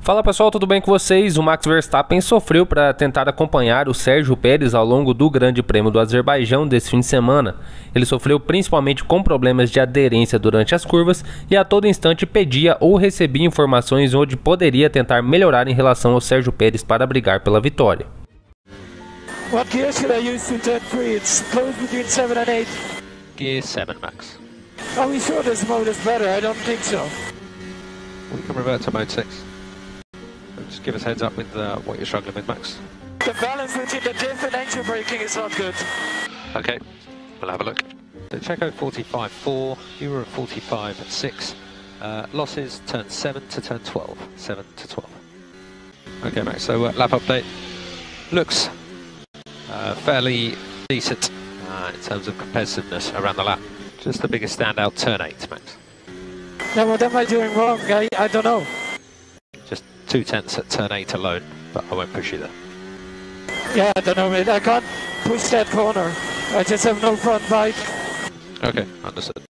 Fala pessoal, tudo bem com vocês? O Max Verstappen sofreu para tentar acompanhar o Sérgio Pérez ao longo do Grande Prêmio do Azerbaijão desse fim de semana. Ele sofreu principalmente com problemas de aderência durante as curvas e a todo instante pedia ou recebia informações onde poderia tentar melhorar em relação ao Sérgio Pérez para brigar pela vitória. What gear should I use to turn 3? It's close between 7 and 8. Gear 7, Max. Are we sure this mode is better? I don't think so. We can revert to mode 6. Just give us heads up with what you're struggling with, Max. The balance between the diff and engine braking is not good. Okay, we'll have a look. So Checo 45.4, you were at 45.6. Losses turn 7 to turn 12. 7 to 12. Okay, Max, so lap update. Looks fairly decent in terms of competitiveness around the lap. Just the biggest standout, turn 8, Max. Now what am I doing wrong? I don't know. Just 0.2 at turn 8 alone, but I won't push you there. Yeah, I don't know, mate. I can't push that corner. I just have no front bike. Okay, understood.